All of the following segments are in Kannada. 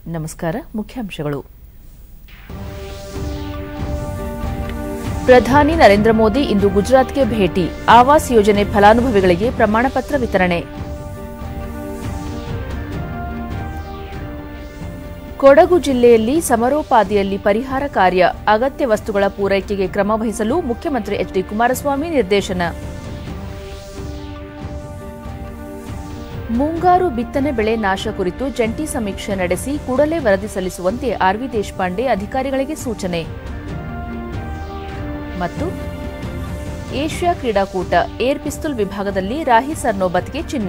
ನಮಸ್ಕಾರ. ಮುಖ್ಯಾಂಶಗಳು. ಪ್ರಧಾನಿ ನರೇಂದ್ರ ಮೋದಿ ಇಂದು ಗುಜರಾತ್ಗೆ ಭೇಟಿ. ಆವಾಸ್ ಯೋಜನೆ ಫಲಾನುಭವಿಗಳಿಗೆ ಪ್ರಮಾಣ ಪತ್ರ ವಿತರಣೆ. ಕೊಡಗು ಜಿಲ್ಲೆಯಲ್ಲಿ ಸಮರೋಪಾದಿಯಲ್ಲಿ ಪರಿಹಾರ ಕಾರ್ಯ. ಅಗತ್ಯ ವಸ್ತುಗಳ ಪೂರೈಕೆಗೆ ಕ್ರಮ ವಹಿಸಲು ಮುಖ್ಯಮಂತ್ರಿ ಎಚ್ಡಿ ಕುಮಾರಸ್ವಾಮಿ ನಿರ್ದೇಶನ. ಮುಂಗಾರು ಬಿತ್ತನೆ ಬೆಳೆ ನಾಶ ಕುರಿತು ಜಂಟಿ ಸಮೀಕ್ಷೆ ನಡೆಸಿ ಕೂಡಲೇ ವರದಿ ಸಲ್ಲಿಸುವಂತೆ ಆರ್ವಿ ದೇಶಪಾಂಡೆ ಅಧಿಕಾರಿಗಳಿಗೆ ಸೂಚನೆ. ಮತ್ತು ಏಷ್ಯಾ ಕ್ರೀಡಾಕೂಟ ಏರ್ ಪಿಸ್ತೂಲ್ ವಿಭಾಗದಲ್ಲಿ ರಾಹಿ ಸರ್ನೋಬತ್ಗೆ ಚಿನ್ನ.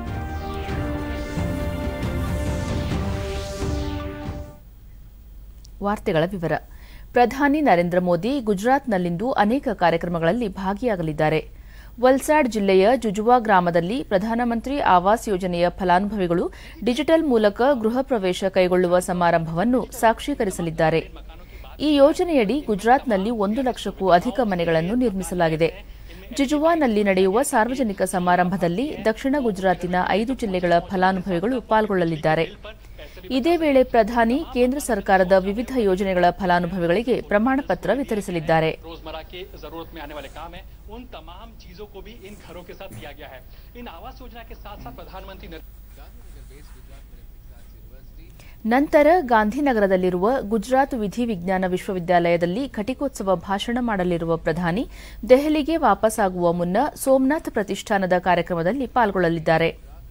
ವಾರ್ತೆಗಳ ವಿವರ. ಪ್ರಧಾನಿ ನರೇಂದ್ರ ಮೋದಿ ಗುಜರಾತ್ನಲ್ಲಿಂದು ಅನೇಕ ಕಾರ್ಯಕ್ರಮಗಳಲ್ಲಿ ಭಾಗಿಯಾಗಲಿದ್ದಾರೆ. ವಲ್ಸಾಡ್ ಜಿಲ್ಲೆಯ ಜುಜುವಾ ಗ್ರಾಮದಲ್ಲಿ ಪ್ರಧಾನಮಂತ್ರಿ ಆವಾಸ್ ಯೋಜನೆಯ ಫಲಾನುಭವಿಗಳು ಡಿಜಿಟಲ್ ಮೂಲಕ ಗೃಹ ಪ್ರವೇಶ ಕೈಗೊಳ್ಳುವ ಸಮಾರಂಭವನ್ನು ಸಾಕ್ಷೀಕರಿಸಲಿದ್ದಾರೆ. ಈ ಯೋಜನೆಯಡಿ ಗುಜರಾತ್ನಲ್ಲಿ 1 ಲಕ್ಷಕ್ಕೂ ಅಧಿಕ ಮನೆಗಳನ್ನು ನಿರ್ಮಿಸಲಾಗಿದೆ. ಜುಜುವಾನಲ್ಲಿ ನಡೆಯುವ ಸಾರ್ವಜನಿಕ ಸಮಾರಂಭದಲ್ಲಿ ದಕ್ಷಿಣ ಗುಜರಾತಿನ 5 ಜಿಲ್ಲೆಗಳ ಫಲಾನುಭವಿಗಳು ಪಾಲ್ಗೊಳ್ಳಲಿದ್ದಾರೆ. ಇದೇ ವೇಳೆ ಪ್ರಧಾನಿ ಕೇಂದ್ರ ಸರ್ಕಾರದ ವಿವಿಧ ಯೋಜನೆಗಳ ಫಲಾನುಭವಿಗಳಿಗೆ ಪ್ರಮಾಣ ಪತ್ರ ವಿತರಿಸಲಿದ್ದಾರೆ. ನಂತರ ಗಾಂಧಿನಗರದಲ್ಲಿರುವ ಗುಜರಾತ್ ವಿಧಿ ವಿಜ್ಞಾನ ವಿಶ್ವವಿದ್ಯಾಲಯದಲ್ಲಿ ಘಟಿಕೋತ್ಸವ ಭಾಷಣ ಮಾಡಲಿರುವ ಪ್ರಧಾನಿ ದೆಹಲಿಗೆ ವಾಪಸ್ಸಾಗುವ ಮುನ್ನ ಸೋಮನಾಥ್ ಪ್ರತಿಷ್ಠಾನದ ಕಾರ್ಯಕ್ರಮದಲ್ಲಿ ಪಾಲ್ಗೊಳ್ಳಲಿದ್ದಾರೆ.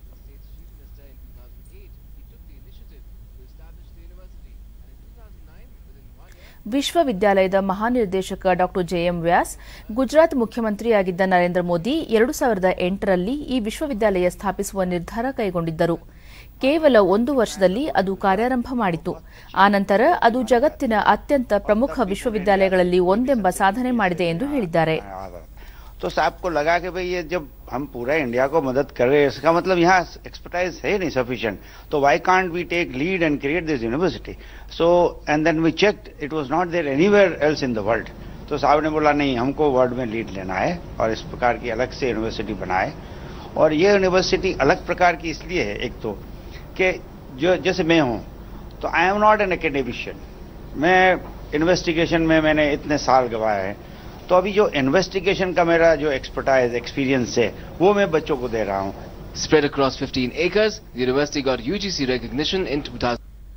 ವಿಶ್ವವಿದ್ಯಾಲಯದ ಮಹಾನಿರ್ದೇಶಕ ಡಾ ಜೆಎಂ ವ್ಯಾಸ್, ಗುಜರಾತ್ ಮುಖ್ಯಮಂತ್ರಿಯಾಗಿದ್ದ ನರೇಂದ್ರ ಮೋದಿ 2008ರಲ್ಲಿ ಈ ವಿಶ್ವವಿದ್ಯಾಲಯ ಸ್ಥಾಪಿಸುವ ನಿರ್ಧಾರ ಕೈಗೊಂಡಿದ್ದರು. ಕೇವಲ 1 ವರ್ಷದಲ್ಲಿ ಅದು ಕಾರ್ಯಾರಂಭ ಮಾಡಿತು. ಆನಂತರ ಅದು ಜಗತ್ತಿನ ಅತ್ಯಂತ ಪ್ರಮುಖ ವಿಶ್ವವಿದ್ಯಾಲಯಗಳಲ್ಲಿ ಒಂದೆಂಬ ಸಾಧನೆ ಮಾಡಿದೆ ಎಂದು ಹೇಳಿದ್ದಾರೆ. तो साहब को लगा कि भाई ये जब हम पूरा इंडिया को मदद कर रहे हैं, इसका मतलब यहाँ एक्सपर्टाइज है नहीं सफिशिएंट, तो why can't we take lead and create this university. So and then we checked, it was not there anywhere else in the world. तो साहब ने बोला नहीं, हमको वर्ल्ड में लीड लेना है और इस प्रकार की अलग से यूनिवर्सिटी बनाए. और ये यूनिवर्सिटी अलग प्रकार की इसलिए है, एक तो कि जो जैसे मैं हूँ तो I am not an academician. मैं इन्वेस्टिगेशन में मैंने इतने साल गवाए हैं, तो अभी जो इन्वेस्टिगेशन का मेरा जो एक्सपर्टाइज एक्सपीरियंस है वो मैं बच्चों को दे रहा हूँ. Spread across 15 acres, the university got UGC recognition in 2000.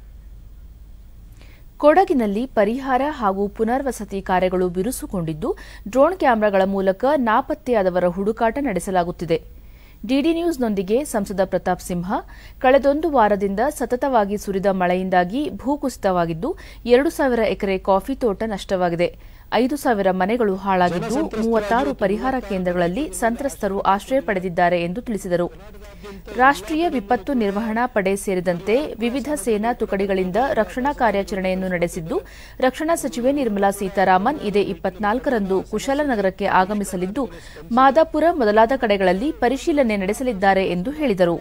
ಕೊಡಗಿನಲ್ಲಿ ಪರಿಹಾರ ಹಾಗೂ ಪುನರ್ವಸತಿ ಕಾರ್ಯಗಳು ಬಿರುಸುಗೊಂಡಿದ್ದು ಡ್ರೋನ್ ಕ್ಯಾಮೆರಾಗಳ ಮೂಲಕ ನಾಪತ್ತೆಯಾದವರ ಹುಡುಕಾಟ ನಡೆಸಲಾಗುತ್ತಿದೆ. ಡಿಡಿ ನ್ಯೂಸ್ನೊಂದಿಗೆ ಸಂಸದ ಪ್ರತಾಪ್ ಸಿಂಹ, ಕಳೆದೊಂದು ವಾರದಿಂದ ಸತತವಾಗಿ ಸುರಿದ ಮಳೆಯಿಂದಾಗಿ ಭೂಕುಸಿತವಾಗಿದ್ದು 2,000 ಎಕರೆ ಕಾಫಿ ತೋಟ ನಷ್ಟವಾಗಿದೆ. 5,000 ಮನೆಗಳು ಹಾಳಾಗಿದ್ದು 36 ಪರಿಹಾರ ಕೇಂದ್ರಗಳಲ್ಲಿ ಸಂತ್ರಸ್ತರು ಆಶ್ರಯ ಪಡೆದಿದ್ದಾರೆ ಎಂದು ತಿಳಿಸಿದರು. ರಾಷ್ಟ್ರೀಯ ವಿಪತ್ತು ನಿರ್ವಹಣಾ ಪಡೆ ಸೇರಿದಂತೆ ವಿವಿಧ ಸೇನಾ ತುಕಡಿಗಳಿಂದ ರಕ್ಷಣಾ ಕಾರ್ಯಾಚರಣೆಯನ್ನು ನಡೆಸಿದ್ದು, ರಕ್ಷಣಾ ಸಚಿವೆ ನಿರ್ಮಲಾ ಸೀತಾರಾಮನ್ ಇದೇ 24ರಂದು ಕುಶಾಲನಗರಕ್ಕೆ ಆಗಮಿಸಲಿದ್ದು ಮಾದಾಪುರ ಮೊದಲಾದ ಕಡೆಗಳಲ್ಲಿ ಪರಿಶೀಲನೆ ನಡೆಸಲಿದ್ದಾರೆ ಎಂದು ಹೇಳಿದರು.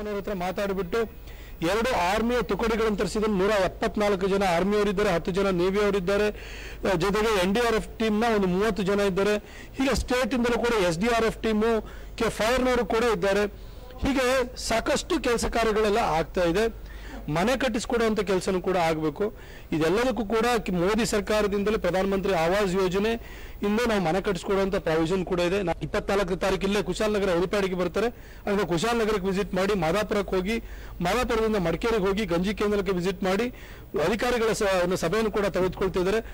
2 ಆರ್ಮಿಯ ತುಕಡಿಗಳನ್ನು ತರಿಸಿದ 174 ಜನ ಆರ್ಮಿಯವರಿದ್ದಾರೆ, 10 ಜನ ನೇವಿಯವರಿದ್ದಾರೆ, ಜೊತೆಗೆ NDRF ಟೀಮ್ನ ಒಂದು 30 ಜನ ಇದ್ದಾರೆ. ಹೀಗೆ ಸ್ಟೇಟ್ ಇಂದಲೂ ಕೂಡ SDRF ಟೀಮು ಫೈರ್ನವರು ಕೂಡ ಇದ್ದಾರೆ. ಹೀಗೆ ಸಾಕಷ್ಟು ಕೆಲಸ ಕಾರ್ಯಗಳೆಲ್ಲ ಆಗ್ತಾ ಇದೆ. ಮನೆ ಕಟ್ಟಿಸಿಕೊಡುವಂತ ಕೆಲಸನೂ ಕೂಡ ಆಗಬೇಕು. ಇದೆಲ್ಲದಕ್ಕೂ ಕೂಡ ಮೋದಿ ಸರ್ಕಾರದಿಂದಲೇ ಪ್ರಧಾನಮಂತ್ರಿ ಆವಾಸ್ ಯೋಜನೆ ಇಂದ ನಾವು ಮನೆ ಕಟ್ಟಿಸಿಕೊಡುವಂತ ಪ್ರಾವಿಷನ್ ಕೂಡ ಇದೆ. 24ನೇ ತಾರೀಕು ಇಲ್ಲೇ ಕುಶಾಲನಗರ ಹೆಲಿಪ್ಯಾಡ್ಗೆ ಬರ್ತಾರೆ. ಅಂದ್ರೆ ಕುಶಾಲನಗರಕ್ಕೆ ವಿಸಿಟ್ ಮಾಡಿ ಮಾದಾಪುರಕ್ಕೆ ಹೋಗಿ, ಮಾದಾಪುರದಿಂದ ಮಡಿಕೇರಿಗೆ ಹೋಗಿ ಗಂಜಿ ಕೇಂದ್ರಕ್ಕೆ ವಿಸಿಟ್ ಮಾಡಿ ಅಧಿಕಾರಿಗಳ ಸಭೆಯನ್ನು ಕೂಡ ತೆಗೆದುಕೊಳ್ತಿದ್ದಾರೆ.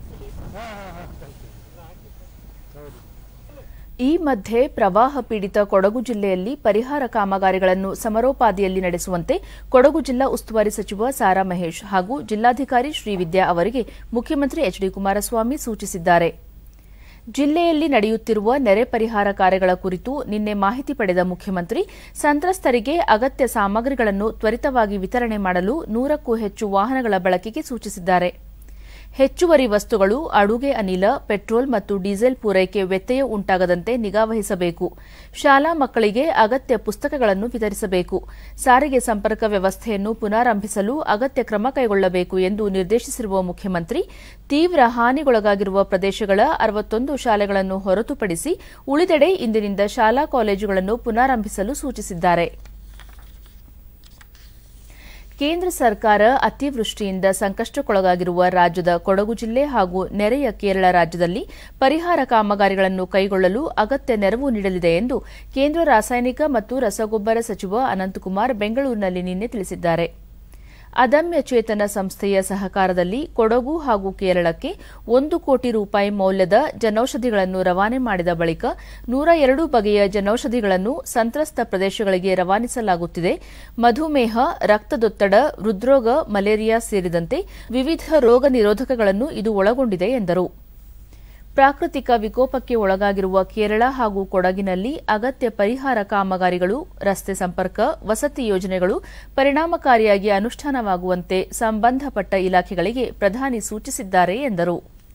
ಈ ಮಧ್ಯೆ ಪ್ರವಾಹ ಪೀಡಿತ ಕೊಡಗು ಜಿಲ್ಲೆಯಲ್ಲಿ ಪರಿಹಾರ ಕಾಮಗಾರಿಗಳನ್ನು ಸಮರೋಪಾದಿಯಲ್ಲಿ ನಡೆಸುವಂತೆ ಕೊಡಗು ಜಿಲ್ಲಾ ಉಸ್ತುವಾರಿ ಸಚಿವ ಸಾರಾ ಮಹೇಶ್ ಹಾಗೂ ಜಿಲ್ಲಾಧಿಕಾರಿ ಶ್ರೀವಿದ್ಯಾ ಅವರಿಗೆ ಮುಖ್ಯಮಂತ್ರಿ ಎಚ್ಡಿ ಕುಮಾರಸ್ವಾಮಿ ಸೂಚಿಸಿದ್ದಾರೆ. ಜಿಲ್ಲೆಯಲ್ಲಿ ನಡೆಯುತ್ತಿರುವ ನೆರೆ ಪರಿಹಾರ ಕಾರ್ಯಗಳ ಕುರಿತು ನಿನ್ನೆ ಮಾಹಿತಿ ಪಡೆದ ಮುಖ್ಯಮಂತ್ರಿ ಸಂತ್ರಸ್ತರಿಗೆ ಅಗತ್ಯ ಸಾಮಗ್ರಿಗಳನ್ನು ತ್ವರಿತವಾಗಿ ವಿತರಣೆ ಮಾಡಲು 100ಕ್ಕೂ ಹೆಚ್ಚು ವಾಹನಗಳ ಬಳಕೆಗೆ ಸೂಚಿಸಿದ್ದಾರೆ. ಹೆಚ್ಚುವರಿ ವಸ್ತುಗಳು, ಅಡುಗೆ ಅನಿಲ, ಪೆಟ್ರೋಲ್ ಮತ್ತು ಡೀಸೆಲ್ ಪೂರೈಕೆ ವ್ಯತ್ಯಯ ಉಂಟಾಗದಂತೆ ನಿಗಾವಹಿಸಬೇಕು. ಶಾಲಾ ಮಕ್ಕಳಿಗೆ ಅಗತ್ಯ ಪುಸ್ತಕಗಳನ್ನು ವಿತರಿಸಬೇಕು. ಸಾರಿಗೆ ಸಂಪರ್ಕ ವ್ಯವಸ್ಥೆಯನ್ನು ಪುನರಾರಂಭಿಸಲು ಅಗತ್ಯ ಕ್ರಮ ಕೈಗೊಳ್ಳಬೇಕು ಎಂದು ನಿರ್ದೇಶಿಸಿರುವ ಮುಖ್ಯಮಂತ್ರಿ ತೀವ್ರ ಹಾನಿಗೊಳಗಾಗಿರುವ ಪ್ರದೇಶಗಳ 61 ಶಾಲೆಗಳನ್ನು ಹೊರತುಪಡಿಸಿ ಉಳಿದೆಡೆ ಇಂದಿನಿಂದ ಶಾಲಾ ಕಾಲೇಜುಗಳನ್ನು ಪುನರಾರಂಭಿಸಲು ಸೂಚಿಸಿದ್ದಾರೆ. ಕೇಂದ್ರ ಸರ್ಕಾರ ಅತಿವೃಷ್ಟಿಯಿಂದ ಸಂಕಷ್ಟಕ್ಕೊಳಗಾಗಿರುವ ರಾಜ್ಯದ ಕೊಡಗು ಜಿಲ್ಲೆ ಹಾಗೂ ನೆರೆಯ ಕೇರಳ ರಾಜ್ಯದಲ್ಲಿ ಪರಿಹಾರ ಕಾಮಗಾರಿಗಳನ್ನು ಕೈಗೊಳ್ಳಲು ಅಗತ್ಯ ನೆರವು ನೀಡಲಿದೆ ಎಂದು ಕೇಂದ್ರ ರಾಸಾಯನಿಕ ಮತ್ತು ರಸಗೊಬ್ಬರ ಸಚಿವ ಅನಂತಕುಮಾರ್ ಬೆಂಗಳೂರಿನಲ್ಲಿ ನಿನ್ನೆ ತಿಳಿಸಿದ್ದಾರೆ. ಅದಮ್ಯ ಚೇತನ ಸಂಸ್ಥೆಯ ಸಹಕಾರದಲ್ಲಿ ಕೊಡಗು ಹಾಗೂ ಕೇರಳಕ್ಕೆ 1 ಕೋಟಿ ರೂಪಾಯಿ ಮೌಲ್ಯದ ಜನೌಷಧಿಗಳನ್ನು ರವಾನೆ ಮಾಡಿದ ಬಳಿಕ 102 ಬಗೆಯ ಜನೌಷಧಿಗಳನ್ನು ಸಂತ್ರಸ್ತ ಪ್ರದೇಶಗಳಿಗೆ ರವಾನಿಸಲಾಗುತ್ತಿದೆ. ಮಧುಮೇಹ, ರಕ್ತದೊತ್ತಡ, ಹೃದ್ರೋಗ, ಮಲೇರಿಯಾ ಸೇರಿದಂತೆ ವಿವಿಧ ರೋಗ ನಿರೋಧಕಗಳನ್ನು ಇದು ಒಳಗೊಂಡಿದೆ ಎಂದರು. ಪ್ರಾಕೃತಿಕ ವಿಕೋಪಕ್ಕೆ ಒಳಗಾಗಿರುವ ಕೇರಳ ಹಾಗೂ ಕೊಡಗಿನಲ್ಲಿ ಅಗತ್ಯ ಪರಿಹಾರ ಕಾಮಗಾರಿಗಳು, ರಸ್ತೆ ಸಂಪರ್ಕ, ವಸತಿ ಯೋಜನೆಗಳು ಪರಿಣಾಮಕಾರಿಯಾಗಿ ಅನುಷ್ಠಾನವಾಗುವಂತೆ ಸಂಬಂಧಪಟ್ಟ ಇಲಾಖೆಗಳಿಗೆ ಪ್ರಧಾನಿ ಸೂಚಿಸಿದ್ದಾರೆ ಎಂದರು.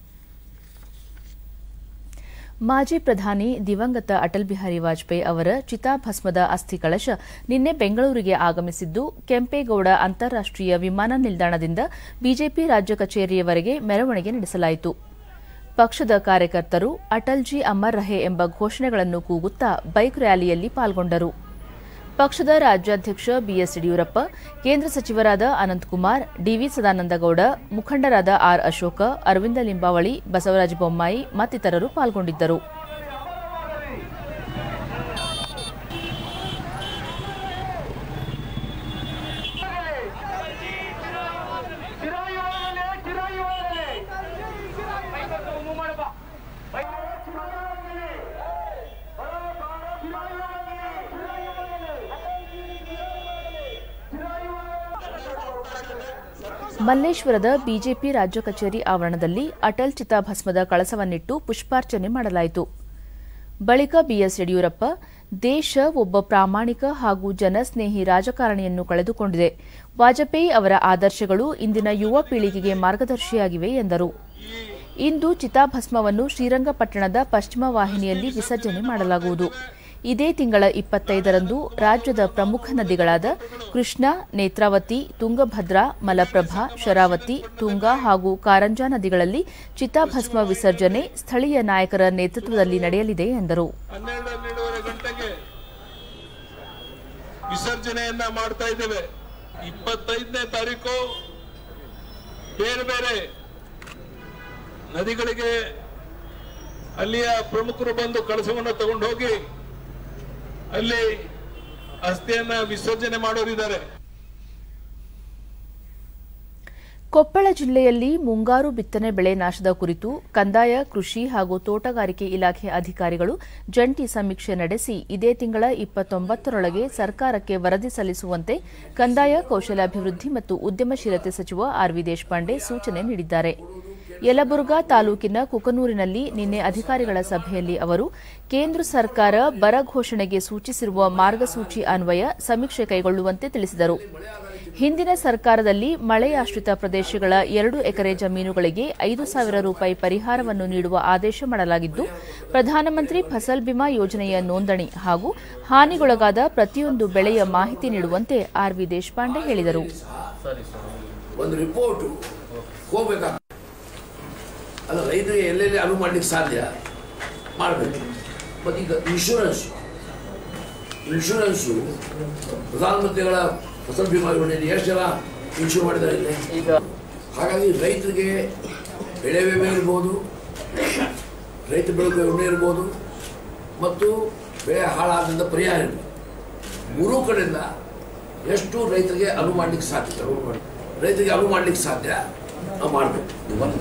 ಮಾಜಿ ಪ್ರಧಾನಿ ದಿವಂಗತ ಅಟಲ್ ಬಿಹಾರಿ ವಾಜಪೇಯಿ ಅವರ ಚಿತಾಭಸ್ಮದ ಅಸ್ಥಿ ಕಳಶ ನಿನ್ನೆ ಬೆಂಗಳೂರಿಗೆ ಆಗಮಿಸಿದ್ದು, ಕೆಂಪೇಗೌಡ ಅಂತಾರಾಷ್ಟೀಯ ವಿಮಾನ ನಿಲ್ದಾಣದಿಂದ ಬಿಜೆಪಿ ರಾಜ್ಯ ಕಚೇರಿಯವರೆಗೆ ಮೆರವಣಿಗೆ ನಡೆಸಲಾಯಿತು. ಪಕ್ಷದ ಕಾರ್ಯಕರ್ತರು ಅಟಲ್ ಜಿ ಅಮರ್ ರಹೆ ಎಂಬ ಘೋಷಣೆಗಳನ್ನು ಕೂಗುತ್ತಾ ಬೈಕ್ ರ್ಯಾಲಿಯಲ್ಲಿ ಪಾಲ್ಗೊಂಡರು. ಪಕ್ಷದ ರಾಜ್ಯಾಧ್ಯಕ್ಷ ಬಿಎಸ್ ಯಡಿಯೂರಪ್ಪ, ಕೇಂದ್ರ ಸಚಿವರಾದ ಅನಂತಕುಮಾರ್, ಡಿವಿ ಸದಾನಂದಗೌಡ, ಮುಖಂಡರಾದ ಆರ್ ಅಶೋಕ, ಅರವಿಂದ ಲಿಂಬಾವಳಿ, ಬಸವರಾಜ ಬೊಮ್ಮಾಯಿ ಮತ್ತಿತರರು ಪಾಲ್ಗೊಂಡಿದ್ದರು. ಮಲ್ಲೇಶ್ವರದ ಬಿಜೆಪಿ ರಾಜ್ಯ ಕಚೇರಿ ಆವರಣದಲ್ಲಿ ಅಟಲ್ ಚಿತಾಭಸ್ಮದ ಕಳಸವನ್ನಿಟ್ಟು ಪುಷ್ಪಾರ್ಚನೆ ಮಾಡಲಾಯಿತು. ಬಳಿಕ ಬಿಎಸ್ ಯಡಿಯೂರಪ್ಪ, ದೇಶ ಒಬ್ಬ ಪ್ರಾಮಾಣಿಕ ಹಾಗೂ ಜನಸ್ನೇಹಿ ರಾಜಕಾರಣಿಯನ್ನು ಕಳೆದುಕೊಂಡಿದೆ. ವಾಜಪೇಯಿ ಅವರ ಆದರ್ಶಗಳು ಇಂದಿನ ಯುವ ಪೀಳಿಗೆಗೆ ಮಾರ್ಗದರ್ಶಿಯಾಗಿವೆ ಎಂದರು. ಇಂದು ಚಿತಾಭಸ್ಮವನ್ನು ಶ್ರೀರಂಗಪಟ್ಟಣದ ಪಶ್ಚಿಮ ವಾಹಿನಿಯಲ್ಲಿ ವಿಸರ್ಜನೆ ಮಾಡಲಾಗುವುದು. ಇದೇ ತಿಂಗಳ 25ರಂದು ರಾಜ್ಯದ ಪ್ರಮುಖ ನದಿಗಳಾದ ಕೃಷ್ಣಾ, ನೇತ್ರಾವತಿ, ತುಂಗಭದ್ರಾ, ಮಲಪ್ರಭಾ, ಶರಾವತಿ, ತುಂಗಾ ಹಾಗೂ ಕಾರಂಜಾ ನದಿಗಳಲ್ಲಿ ಚಿತಾಭಸ್ಮ ವಿಸರ್ಜನೆ ಸ್ಥಳೀಯ ನಾಯಕರ ನೇತೃತ್ವದಲ್ಲಿ ನಡೆಯಲಿದೆ ಎಂದರು. 12:30 ಗಂಟೆಗೆ ವಿಸರ್ಜನೆಯನ್ನ ಮಾಡ್ತಾ ಇದ್ದೇವೆ. 25ನೇ ತಾರೀಕು ಬೇರೆ ಬೇರೆ ನದಿಗಳಿಗೆ ಅಲ್ಲಿಯ ಪ್ರಮುಖರು ಬಂದು ಕಳಸವನ್ನು ತಗೊಂಡು ಹೋಗಿ ಅಲ್ಲಿ ಅಸ್ಥಿಯನ್ನ ವಿಸರ್ಜನೆ ಮಾಡೋರಿದ್ದಾರೆ. ಕೊಪ್ಪಳ ಜಿಲ್ಲೆಯಲ್ಲಿ ಮುಂಗಾರು ಬಿತ್ತನೆ ಬೆಳೆ ನಾಶದ ಕುರಿತು ಕಂದಾಯ, ಕೃಷಿ ಹಾಗೂ ತೋಟಗಾರಿಕೆ ಇಲಾಖೆ ಅಧಿಕಾರಿಗಳು ಜಂಟಿ ಸಮೀಕ್ಷೆ ನಡೆಸಿ ಇದೇ ತಿಂಗಳ 29ರೊಳಗೆ ಸರ್ಕಾರಕ್ಕೆ ವರದಿ ಸಲ್ಲಿಸುವಂತೆ ಕಂದಾಯ, ಕೌಶಲ್ಯಾಭಿವೃದ್ಧಿ ಮತ್ತು ಉದ್ಯಮಶೀಲತೆ ಸಚಿವ ಆರ್ ವಿ ದೇಶಪಾಂಡೆ ಸೂಚನೆ ನೀಡಿದ್ದಾರೆ. ಯಲಬುರ್ಗಾ ತಾಲೂಕಿನ ಕುಕನೂರಿನಲ್ಲಿ ನಿನ್ನೆ ಅಧಿಕಾರಿಗಳ ಸಭೆಯಲ್ಲಿ ಅವರು ಕೇಂದ್ರ ಸರ್ಕಾರ ಬರ ಘೋಷಣೆಗೆ ಸೂಚಿಸಿರುವ ಮಾರ್ಗಸೂಚಿ ಅನ್ವಯ ಸಮೀಕ್ಷೆ ಕೈಗೊಳ್ಳುವಂತೆ ತಿಳಿಸಿದರು. ಹಿಂದಿನ ಸರ್ಕಾರದಲ್ಲಿ ಮಳೆಯಾಶ್ರಿತ ಪ್ರದೇಶಗಳ 2 ಎಕರೆ ಜಮೀನುಗಳಿಗೆ 5,000 ರೂಪಾಯಿ ಪರಿಹಾರವನ್ನು ನೀಡುವ ಆದೇಶ ಮಾಡಲಾಗಿದ್ದು, ಪ್ರಧಾನಮಂತ್ರಿ ಫಸಲ್ ಬಿಮಾ ಯೋಜನೆಯ ನೋಂದಣಿ ಹಾಗೂ ಹಾನಿಗೊಳಗಾದ ಪ್ರತಿಯೊಂದು ಬೆಳೆಯ ಮಾಹಿತಿ ನೀಡುವಂತೆ ಆರ್ ವಿ ದೇಶಪಾಂಡೆ ಹೇಳಿದರು. ಅಲ್ಲ, ರೈತರಿಗೆ ಎಲ್ಲೆಲ್ಲಿ ಅನುವು ಮಾಡಲಿಕ್ಕೆ ಸಾಧ್ಯ ಮಾಡಬೇಕು. ಮತ್ತು ಈಗ ಇನ್ಶೂರೆನ್ಸು ಪ್ರಧಾನಮಂತ್ರಿಗಳ ಫಸಲ್ ಬಿಮಾ ಯೋಜನೆಯಲ್ಲಿ ಎಷ್ಟು ಜನ ಇನ್ಶೂರ್ ಮಾಡಿದ್ದಾರೆ ಇಲ್ಲಿ. ಹಾಗಾಗಿ ರೈತರಿಗೆ ಬೆಳೆ ವಿಮೆ ಇರ್ಬೋದು, ರೈತ ಬೆಳೆ ವಿಮೆ ಇರ್ಬೋದು ಮತ್ತು ಬೆಳೆ ಹಾಳಾದ್ರಿಂದ ಪರಿಹಾರ ಇರ್ಬೋದು. 3 ಕಡೆಯಿಂದ ಎಷ್ಟು ರೈತರಿಗೆ ಅನುವು ಮಾಡಲಿಕ್ಕೆ ಸಾಧ್ಯ ನಾವು ಮಾಡಬೇಕು.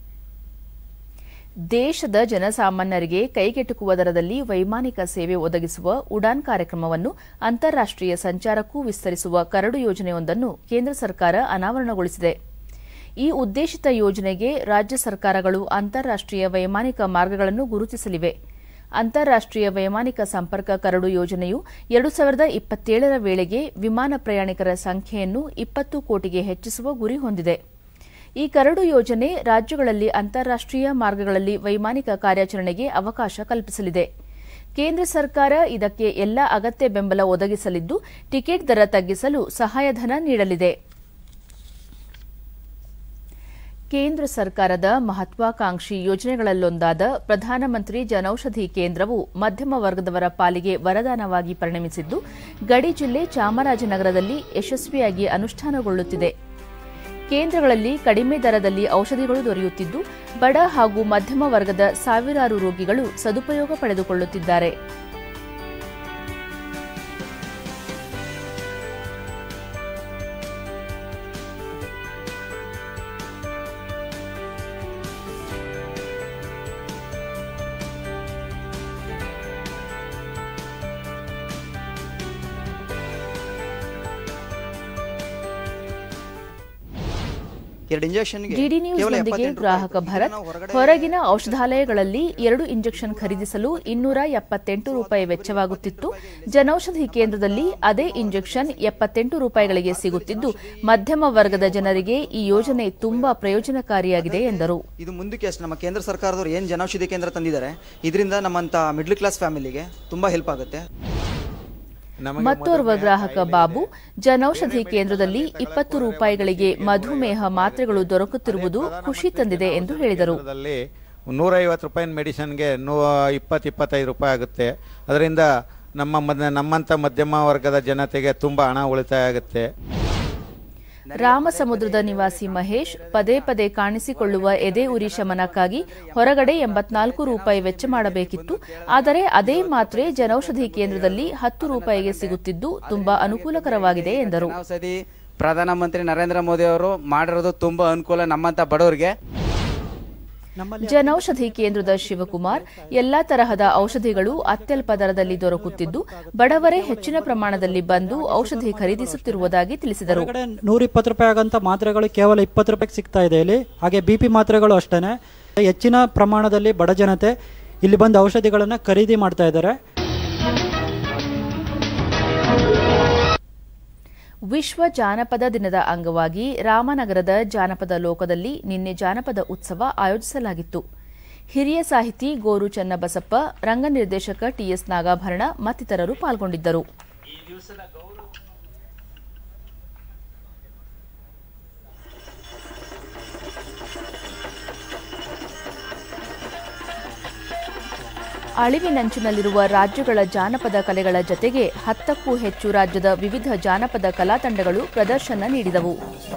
ದೇಶದ ಜನಸಾಮಾನ್ಯರಿಗೆ ಕೈಗೆಟುಕುವ ದರದಲ್ಲಿ ವೈಮಾನಿಕ ಸೇವೆ ಒದಗಿಸುವ ಉಡಾನ್ ಕಾರ್ಯಕ್ರಮವನ್ನು ಅಂತಾರಾಷ್ಟೀಯ ಸಂಚಾರಕ್ಕೂ ವಿಸ್ತರಿಸುವ ಕರಡು ಯೋಜನೆಯೊಂದನ್ನು ಕೇಂದ್ರ ಸರ್ಕಾರ ಅನಾವರಣಗೊಳಿಸಿದೆ. ಈ ಉದ್ದೇಶಿತ ಯೋಜನೆಗೆ ರಾಜ್ಯ ಸರ್ಕಾರಗಳು ಅಂತಾರಾಷ್ಟೀಯ ವೈಮಾನಿಕ ಮಾರ್ಗಗಳನ್ನು ಗುರುತಿಸಲಿವೆ. ಅಂತಾರಾಷ್ಟೀಯ ವೈಮಾನಿಕ ಸಂಪರ್ಕ ಕರಡು ಯೋಜನೆಯು 2027ರ ವೇಳೆಗೆ ವಿಮಾನ ಪ್ರಯಾಣಿಕರ ಸಂಖ್ಯೆಯನ್ನು 20 ಕೋಟಿಗೆ ಹೆಚ್ಚಿಸುವ ಗುರಿ ಹೊಂದಿದೆ. ಈ ಕರಡು ಯೋಜನೆ ರಾಜ್ಯಗಳಲ್ಲಿ ಅಂತಾರಾಷ್ಟೀಯ ಮಾರ್ಗಗಳಲ್ಲಿ ವೈಮಾನಿಕ ಕಾರ್ಯಾಚರಣೆಗೆ ಅವಕಾಶ ಕಲ್ಪಿಸಲಿದೆ. ಕೇಂದ್ರ ಸರ್ಕಾರ ಇದಕ್ಕೆ ಎಲ್ಲ ಅಗತ್ಯ ಬೆಂಬಲ ಒದಗಿಸಲಿದ್ದು, ಟಿಕೆಟ್ ದರ ತಗ್ಗಿಸಲು ಸಹಾಯಧನ ನೀಡಲಿದೆ. ಕೇಂದ್ರ ಸರ್ಕಾರದ ಮಹತ್ವಾಕಾಂಕ್ಷಿ ಯೋಜನೆಗಳಲ್ಲೊಂದಾದ ಪ್ರಧಾನಮಂತ್ರಿ ಜನೌಷಧಿ ಕೇಂದ್ರವು ಮಧ್ಯಮ ವರ್ಗದವರ ಪಾಲಿಗೆ ವರದಾನವಾಗಿ ಪರಿಣಮಿಸಿದ್ದು ಗಡಿ ಜಿಲ್ಲೆ ಚಾಮರಾಜನಗರದಲ್ಲಿ ಯಶಸ್ವಿಯಾಗಿ ಅನುಷ್ಠಾನಗೊಳ್ಳುತ್ತಿದೆ. ಕೇಂದ್ರಗಳಲ್ಲಿ ಕಡಿಮೆ ದರದಲ್ಲಿ ಔಷಧಿಗಳು ದೊರೆಯುತ್ತಿದ್ದು ಬಡ ಹಾಗೂ ಮಧ್ಯಮ ವರ್ಗದ ಸಾವಿರಾರು ರೋಗಿಗಳು ಸದುಪಯೋಗ ಪಡೆದುಕೊಳ್ಳುತ್ತಿದ್ದಾರೆ. ಡಿಡಿ ನ್ಯೂಸ್ನೊಂದಿಗೆ ಗ್ರಾಹಕ ಭರತ್, ಹೊರಗಿನ ಔಷಧಾಲಯಗಳಲ್ಲಿ 2 ಇಂಜೆಕ್ಷನ್ ಖರೀದಿಸಲು 278 ರೂಪಾಯಿ ವೆಚ್ಚವಾಗುತ್ತಿತ್ತು. ಜನೌಷಧಿ ಕೇಂದ್ರದಲ್ಲಿ ಅದೇ ಇಂಜೆಕ್ಷನ್ 78 ರೂಪಾಯಿಗಳಿಗೆ ಸಿಗುತ್ತಿದ್ದು ಮಧ್ಯಮ ವರ್ಗದ ಜನರಿಗೆ ಈ ಯೋಜನೆ ತುಂಬಾ ಪ್ರಯೋಜನಕಾರಿಯಾಗಿದೆ ಎಂದರು. ಇದು ಮುಂದಕ್ಕೆ ಅಷ್ಟೇ ನಮ್ಮ ಕೇಂದ್ರ ಸರ್ಕಾರದವರು ಏನು ಜನೌಷಧಿ ಕೇಂದ್ರ ತಂದಿದ್ದಾರೆ, ಇದರಿಂದ ನಮ್ಮಂತ ಮಿಡ್ಲ್ ಕ್ಲಾಸ್ ಫ್ಯಾಮಿಲಿಗೆ ತುಂಬಾ ಹೆಲ್ಪ್ ಆಗುತ್ತೆ. ಮತ್ತೋರ್ವ ಗ್ರಾಹಕ ಬಾಬು, ಜನೌಷಧಿ ಕೇಂದ್ರದಲ್ಲಿ 20 ರೂಪಾಯಿಗಳಿಗೆ ಮಧುಮೇಹ ಮಾತ್ರೆಗಳು ದೊರಕುತ್ತಿರುವುದು ಖುಷಿ ತಂದಿದೆ ಎಂದು ಹೇಳಿದರು. 150 ರೂಪಾಯಿ ಮೆಡಿಸಿನ್ಗೆ 20-25 ರೂಪಾಯಿ ಆಗುತ್ತೆ. ಅದರಿಂದ ನಮ್ಮಂತ ಮಧ್ಯಮ ವರ್ಗದ ಜನತೆಗೆ ತುಂಬಾ ಹಣ ಉಳಿತಾಯ ಆಗುತ್ತೆ. ರಾಮಸಮುದ್ರದ ನಿವಾಸಿ ಮಹೇಶ್, ಪದೇ ಪದೇ ಕಾಣಿಸಿಕೊಳ್ಳುವ ಎದೆ ಉರಿ ಶಮನಕ್ಕಾಗಿ ಹೊರಗಡೆ 84 ರೂಪಾಯಿ ವೆಚ್ಚ ಮಾಡಬೇಕಿತ್ತು. ಆದರೆ ಅದೇ ಮಾತ್ರೆ ಜನೌಷಧಿ ಕೇಂದ್ರದಲ್ಲಿ 10 ರೂಪಾಯಿಗೆ ಸಿಗುತ್ತಿದ್ದು ತುಂಬಾ ಅನುಕೂಲಕರವಾಗಿದೆ ಎಂದರು. ಪ್ರಧಾನಮಂತ್ರಿ ನರೇಂದ್ರ ಮೋದಿ ಅವರು ಮಾಡಿರೋದು ತುಂಬಾ ಅನುಕೂಲ ನಮ್ಮಂತ ಬಡವರಿಗೆ. ಜನೌಷಧಿ ಕೇಂದ್ರದ ಶಿವಕುಮಾರ್, ಎಲ್ಲಾ ತರಹದ ಔಷಧಿಗಳು ಅತ್ಯಲ್ಪ ದರದಲ್ಲಿ ದೊರಕುತ್ತಿದ್ದು ಬಡವರೇ ಹೆಚ್ಚಿನ ಪ್ರಮಾಣದಲ್ಲಿ ಬಂದು ಔಷಧಿ ಖರೀದಿಸುತ್ತಿರುವುದಾಗಿ ತಿಳಿಸಿದರು. 120 ರೂಪಾಯಿ ಆಗಂತ ಮಾತ್ರೆಗಳು ಕೇವಲ 20 ರೂಪಾಯಿಗೆ ಸಿಗ್ತಾ ಇದೆ ಇಲ್ಲಿ. ಹಾಗೆ ಬಿಪಿ ಮಾತ್ರೆಗಳು ಅಷ್ಟೇನೆ ಹೆಚ್ಚಿನ ಪ್ರಮಾಣದಲ್ಲಿ ಬಡ ಜನತೆ ಇಲ್ಲಿ ಬಂದು ಔಷಧಿಗಳನ್ನು ಖರೀದಿ ಮಾಡ್ತಾ ಇದ್ದಾರೆ. ವಿಶ್ವ ಜಾನಪದ ದಿನದ ಅಂಗವಾಗಿ ರಾಮನಗರದ ಜಾನಪದ ಲೋಕದಲ್ಲಿ ನಿನ್ನೆ ಜಾನಪದ ಉತ್ಸವ ಆಯೋಜಿಸಲಾಗಿತ್ತು. ಹಿರಿಯ ಸಾಹಿತಿ ಗೋರು ಚನ್ನಬಸಪ್ಪ, ರಂಗ ನಿರ್ದೇಶಕ ಟಿಎಸ್ ನಾಗಾಭರಣ ಮತ್ತಿತರರು ಪಾಲ್ಗೊಂಡಿದ್ದರು. ಅಳಿವಿನಂಚಿನಲ್ಲಿರುವ ರಾಜ್ಯಗಳ ಜಾನಪದ ಕಲೆಗಳ ಜತೆಗೆ 10ಕ್ಕೂ ಹೆಚ್ಚು ರಾಜ್ಯದ ವಿವಿಧ ಜಾನಪದ ಕಲಾ ತಂಡಗಳು ಪ್ರದರ್ಶನ ನೀಡಿದವು.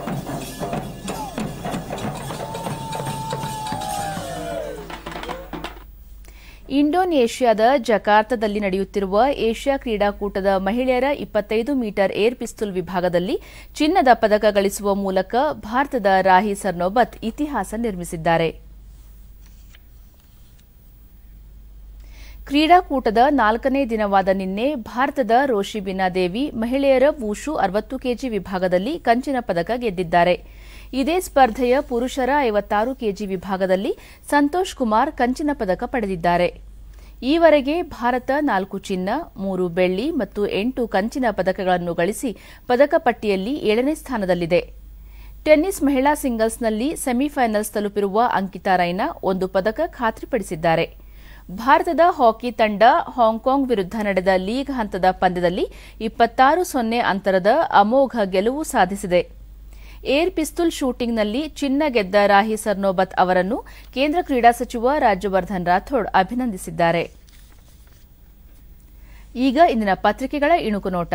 ಇಂಡೋನೇಷ್ಯಾದ ಜಕಾರ್ತದಲ್ಲಿ ನಡೆಯುತ್ತಿರುವ ಏಷ್ಯಾ ಕ್ರೀಡಾಕೂಟದ ಮಹಿಳೆಯರ 25 ಮೀಟರ್ ಏರ್ ಪಿಸ್ತೂಲ್ ವಿಭಾಗದಲ್ಲಿ ಚಿನ್ನದ ಪದಕ ಗಳಿಸುವ ಮೂಲಕ ಭಾರತದ ರಾಹಿ ಸರ್ನೋಬತ್ ಇತಿಹಾಸ ನಿರ್ಮಿಸಿದ್ದಾರೆ. ಕ್ರೀಡಾಕೂಟದ 4ನೇ ದಿನವಾದ ನಿನ್ನೆ ಭಾರತದ ರೋಶಿಬಿನಾ ದೇವಿ ಮಹಿಳೆಯರ ವೂಶು 60 ಕೆಜಿ ವಿಭಾಗದಲ್ಲಿ ಕಂಚಿನ ಪದಕ ಗೆದ್ದಿದ್ದಾರೆ. ಇದೇ ಸ್ಪರ್ಧೆಯ ಪುರುಷರ 56 ಕೆಜಿ ವಿಭಾಗದಲ್ಲಿ ಸಂತೋಷ್ ಕುಮಾರ್ ಕಂಚಿನ ಪದಕ ಪಡೆದಿದ್ದಾರೆ. ಈವರೆಗೆ ಭಾರತ 4 ಚಿನ್ನ, 3 ಬೆಳ್ಳಿ ಮತ್ತು 8 ಕಂಚಿನ ಪದಕಗಳನ್ನು ಗಳಿಸಿ ಪದಕ ಪಟ್ಟಿಯಲ್ಲಿ 7ನೇ ಸ್ಥಾನದಲ್ಲಿದೆ. ಟೆನ್ನಿಸ್ ಮಹಿಳಾ ಸಿಂಗಲ್ಸ್ನಲ್ಲಿ ಸೆಮಿಫೈನಲ್ಸ್ ತಲುಪಿರುವ ಅಂಕಿತಾ ರೈನಾ 1 ಪದಕ ಖಾತ್ರಿಪಡಿಸಿದ್ದಾರೆ. ಭಾರತದ ಹಾಕಿ ತಂಡ ಹಾಂಕಾಂಗ್ ವಿರುದ್ಧ ನಡೆದ ಲೀಗ್ ಹಂತದ ಪಂದ್ಯದಲ್ಲಿ 26-0 ಅಂತರದ ಅಮೋಘ ಗೆಲುವು ಸಾಧಿಸಿದೆ. ಏರ್ ಪಿಸ್ತೂಲ್ ಶೂಟಿಂಗ್ನಲ್ಲಿ ಚಿನ್ನ ಗೆದ್ದ ರಾಹಿ ಸರ್ನೋಬತ್ ಅವರನ್ನು ಕೇಂದ್ರ ಕ್ರೀಡಾ ಸಚಿವ ರಾಜ್ಯವರ್ಧನ್ ರಾಥೋಡ್ ಅಭಿನಂದಿಸಿದ್ದಾರೆ. ಈಗ ಇಂದಿನ ಪತ್ರಿಕೆಗಳ ಇಣುಕು ನೋಟ.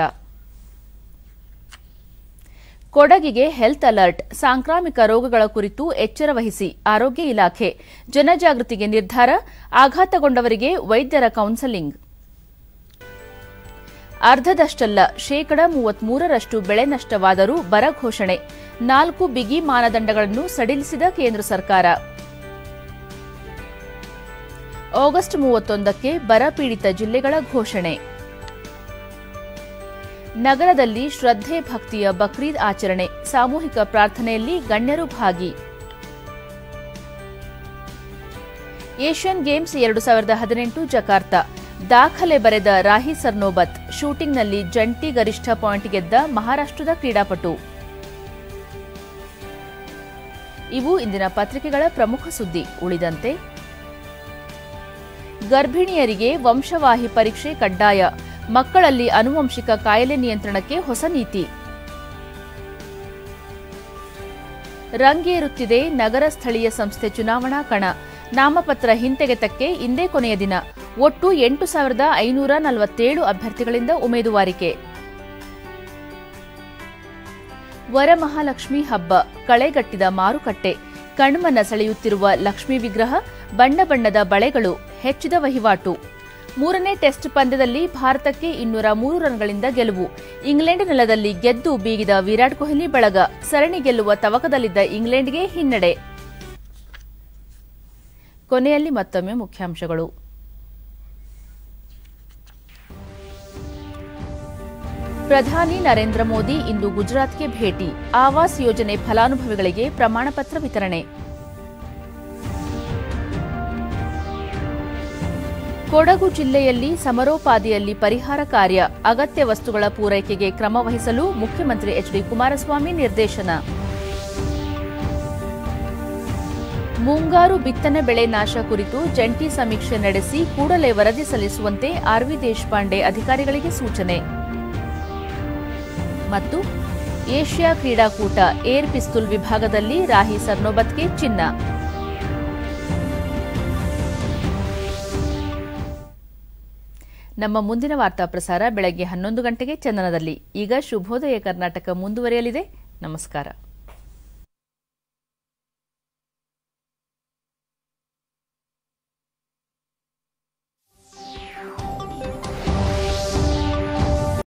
ಕೊಡಗಿಗೆ ಹೆಲ್ತ್ ಅಲರ್ಟ್, ಸಾಂಕ್ರಾಮಿಕ ರೋಗಗಳ ಕುರಿತು ಎಚ್ಚರ ವಹಿಸಿ ಆರೋಗ್ಯ ಇಲಾಖೆ, ಜನಜಾಗೃತಿಗೆ ನಿರ್ಧಾರ, ಆಘಾತಗೊಂಡವರಿಗೆ ವೈದ್ಯರ ಕೌನ್ಸೆಲಿಂಗ್. ಅರ್ಧದಷ್ಟಲ್ಲ, 33% ಬೆಳೆ ನಷ್ಟವಾದರೂ ಬರ ಘೋಷಣೆ, 4 ಬಿಗಿ ಮಾನದಂಡಗಳನ್ನು ಸಡಿಲಿಸಿದ ಕೇಂದ್ರ ಸರ್ಕಾರ. ಆಗಸ್ಟ್ 31ಕ್ಕೆ ಬರ ಪೀಡಿತ ಜಿಲ್ಲೆಗಳ ಘೋಷಣೆ. ನಗರದಲ್ಲಿ ಶ್ರದ್ಧೆ ಭಕ್ತಿಯ ಬಕ್ರೀದ್ ಆಚರಣೆ, ಸಾಮೂಹಿಕ ಪ್ರಾರ್ಥನೆಯಲ್ಲಿ ಗಣ್ಯರು ಭಾಗಿ. ಏಷ್ಯನ್ ಗೇಮ್ಸ್ 2018 ಜಕಾರ್ತ, ದಾಖಲೆ ಬರೆದ ರಾಹಿ ಸರ್ನೋಬತ್, ಶೂಟಿಂಗ್ನಲ್ಲಿ ಜಂಟಿ ಗರಿಷ್ಠ ಪಾಯಿಂಟ್ ಗೆದ್ದ ಮಹಾರಾಷ್ಟ್ರದ ಕ್ರೀಡಾಪಟು. ಇವು ಇಂದಿನ ಪತ್ರಿಕೆಗಳ ಪ್ರಮುಖ ಸುದ್ದಿ. ಉಳಿದಂತೆ ಗರ್ಭಿಣಿಯರಿಗೆ ವಂಶವಾಹಿ ಪರೀಕ್ಷೆ ಕಡ್ಡಾಯ, ಮಕ್ಕಳಲ್ಲಿ ಆನುವಂಶಿಕ ಕಾಯಿಲೆ ನಿಯಂತ್ರಣಕ್ಕೆ ಹೊಸ ನೀತಿ. ರಂಗೇರುತ್ತಿದೆ ನಗರ ಸ್ಥಳೀಯ ಸಂಸ್ಥೆ ಚುನಾವಣಾ ಕಣ. ನಾಮಪತ್ರ ಹಿಂತೆಗೆತಕ್ಕೆ ಇಂದೇ ಕೊನೆಯ ದಿನ. ಒಟ್ಟು 8,547 ಅಭ್ಯರ್ಥಿಗಳಿಂದ ಉಮೇದುವಾರಿಕೆ. ವರಮಹಾಲಕ್ಷ್ಮಿ ಹಬ್ಬ ಕಳೆಗಟ್ಟಿದ ಮಾರುಕಟ್ಟೆ. ಕಣ್ಮನ ಸೆಳೆಯುತ್ತಿರುವ ಲಕ್ಷ್ಮೀ ವಿಗ್ರಹ, ಬಣ್ಣ ಬಣ್ಣದ ಬಳೆಗಳು, ಹೆಚ್ಚಿದ ವಹಿವಾಟು. 3ನೇ ಟೆಸ್ಟ್ ಪಂದ್ಯದಲ್ಲಿ ಭಾರತಕ್ಕೆ 203 ರನ್ಗಳಿಂದ ಗೆಲುವು. ಇಂಗ್ಲೆಂಡ್ ನೆಲದಲ್ಲಿ ಗೆದ್ದು ಬೀಗಿದ ವಿರಾಟ್ ಕೊಹ್ಲಿ ಬಳಗ. ಸರಣಿ ಗೆಲ್ಲುವ ತವಕದಲ್ಲಿದ್ದ ಇಂಗ್ಲೆಂಡ್ಗೆ ಹಿನ್ನಡೆ. ಕೊನೆಯಲ್ಲಿ ಮತ್ತೊಮ್ಮೆ ಮುಖ್ಯಾಂಶಗಳು. ಪ್ರಧಾನಿ ನರೇಂದ್ರ ಮೋದಿ ಇಂದು ಗುಜರಾತ್ಗೆ ಭೇಟಿ. ಆವಾಸ್ ಯೋಜನೆ ಫಲಾನುಭವಿಗಳಿಗೆ ಪ್ರಮಾಣಪತ್ರ ವಿತರಣೆ. ಕೊಡಗು ಜಿಲ್ಲೆಯಲ್ಲಿ ಸಮರೋಪಾದಿಯಲ್ಲಿ ಪರಿಹಾರ ಕಾರ್ಯ. ಅಗತ್ಯ ವಸ್ತುಗಳ ಪೂರೈಕೆಗೆ ಕ್ರಮ ವಹಿಸಲು ಮುಖ್ಯಮಂತ್ರಿ ಎಚ್ಡಿ ಕುಮಾರಸ್ವಾಮಿ ನಿರ್ದೇಶನ. ಮುಂಗಾರು ಬಿತ್ತನೆ ಬೆಳೆ ನಾಶ ಕುರಿತು ಜಂಟಿ ಸಮೀಕ್ಷೆ ನಡೆಸಿ ಕೂಡಲೇ ವರದಿ ಸಲ್ಲಿಸುವಂತೆ ಆರ್ವಿ ದೇಶಪಾಂಡೆ ಅಧಿಕಾರಿಗಳಿಗೆ ಸೂಚನೆ. ಮತ್ತು ಏಷ್ಯಾ ಕ್ರೀಡಾಕೂಟ ಏರ್ ಪಿಸ್ತೂಲ್ ವಿಭಾಗದಲ್ಲಿ ರಾಹಿ ಸರ್ನೋಬತ್ಗೆ ಚಿನ್ನ. ನಮ್ಮ ಮುಂದಿನ ವಾರ್ತಾ ಪ್ರಸಾರ ಬೆಳಗ್ಗೆ 11 ಗಂಟೆಗೆ ಚಂದನದಲ್ಲಿ. ಈಗ ಶುಭೋದಯ ಕರ್ನಾಟಕ ಮುಂದುವರಿಯಲಿದೆ. ನಮಸ್ಕಾರ.